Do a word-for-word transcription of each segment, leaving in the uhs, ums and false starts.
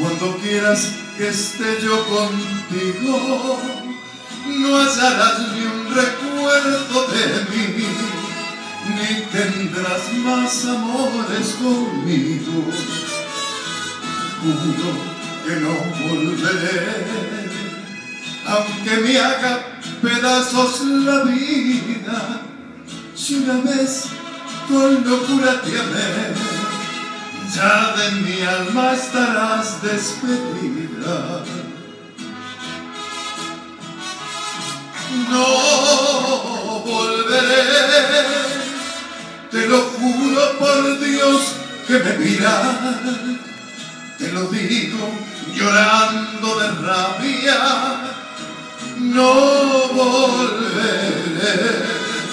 Cuando quieras que esté yo contigo, no hallarás ni un recuerdo de mí, ni tendrás más amores conmigo. Juro que no volveré, aunque me haga pedazos la vida. Si una vez con locura te amé, ya de mi alma estarás despedida. No volveré, te lo juro por Dios que me mira, te lo digo llorando de rabia. No volveré,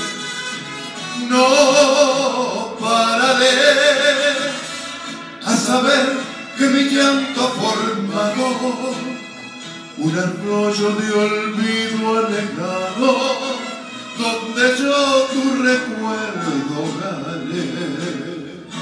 no pararé, a saber que mi llanto ha formado un arroyo de olvido alejado, donde yo tu recuerdo gané.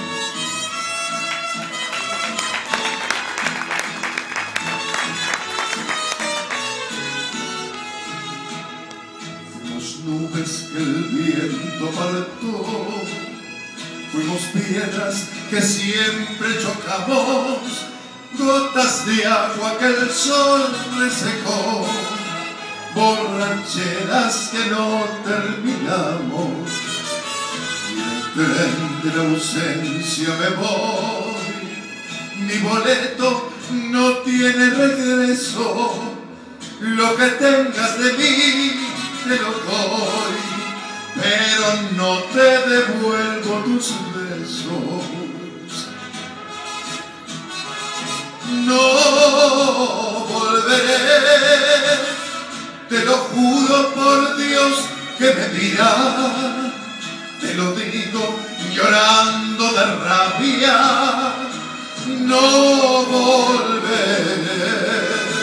Fuimos nubes que el viento apartó, fuimos piedras que siempre chocamos, gotas de agua que el sol resecó, borracheras que no terminamos. Y el tren de la ausencia me voy, mi boleto no tiene regreso. Lo que tengas de mí te lo doy, pero no te devuelvo tus besos. No volveré, te lo juro por Dios que me mira, te lo digo llorando de rabia. No volveré,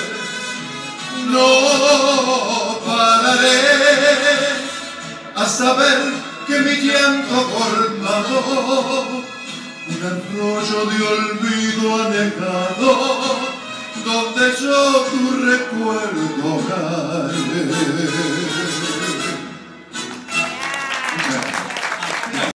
no pararé, a saber que mi llanto ha formado un arroyo de olvido anegado, donde yo tu recuerdo gané.